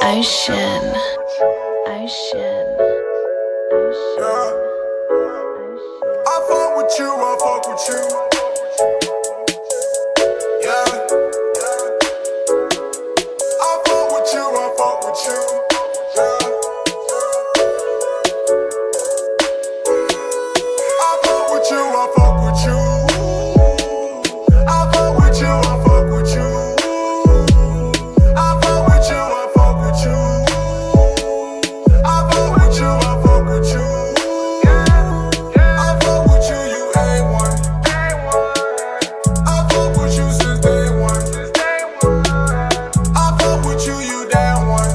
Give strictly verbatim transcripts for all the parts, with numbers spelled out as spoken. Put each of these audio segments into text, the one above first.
Ocean, ocean, ocean. I fuck with you, I fuck with you. Yeah. I fuck with you, I fuck with you. Yeah. I fuck with you, I fuck with you. I fuck with you, I fuck with you. I fuck with you, I fuck with you. I fuck with you, I fuck with you. I fuck with you, you A one. I fuck with you since day one. I fuck with you, you down one.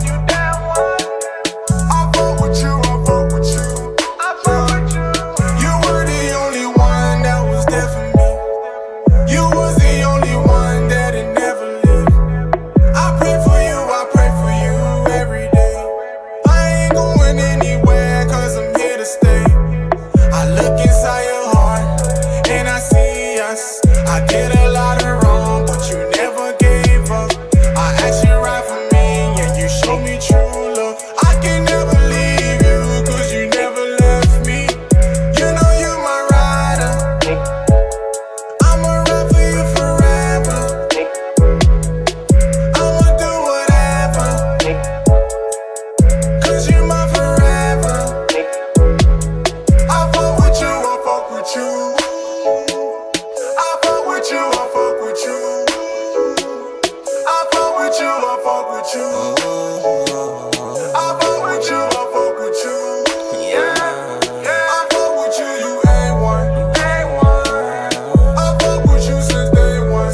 I fuck with you, I fuck with you. You were the only one that was there for me. You was the only one that had never lived. I pray for you, I pray for you every day. I ain't going anywhere cause I'm here to stay. I look inside your heart and I see us. I did a lot of wrong, but you never gave up. I asked you right for me and you showed me true love. I can never leave you cause you never left me. You know you're my rider. I'ma ride for you forever. I'ma do whatever cause you're my forever. I fuck with you, I fuck with you. I fuck with you, I fuck with you. I fuck with you, I fuck with you. I fuck with you, I fuck with you. I fuck with you, you A one. I fuck with you since day one.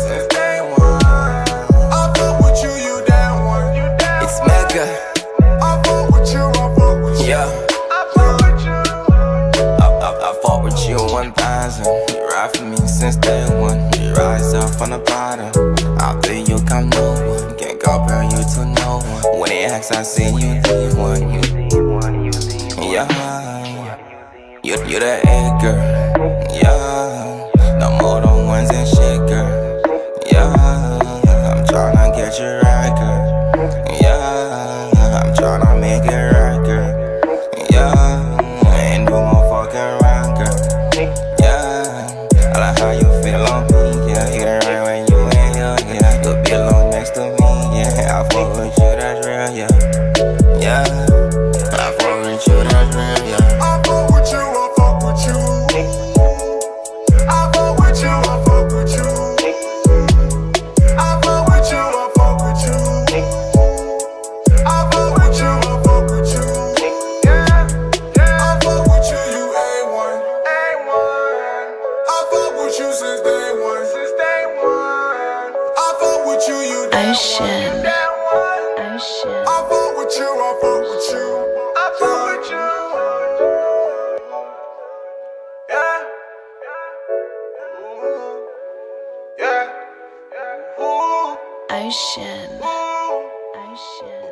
I fuck with you, you down one. It's Mega, I fuck with you, I fuck with you. yeah. I fuck with you. I, I, I fought with you one thousand. You ride for me since day one. You rise up from the bottom. After you come no one. Can't compare you to no one. When they ask, I say you the one. You, yeah. You, you the egg girl. Yeah. No more than ones and shit, girl. Yeah. I'm tryna get you right, girl. Yeah. I'm tryna make it right, girl. Yeah. Ain't no more fucking around, girl. Yeah. I like how you feel on me. Yeah. Hit it right when you ain't here. Yeah. You be alone next to me. Yeah. I fuck with you, that's real. Yeah. Yeah. I fuck with you, that's real. Yeah. I fuck with you, I fuck with you. I fuck with you, I fuck with you. I fuck with you, I fuck with you. I fuck with you, I fuck with you. I fuck with you, you A one. I fuck with you since day one. I fuck with you, you down one. Ocean, ocean. I fuck with you, I fuck with you. I fuck with you. Yeah. Ooh. Yeah. Ooh. Ocean, Ooh. ocean.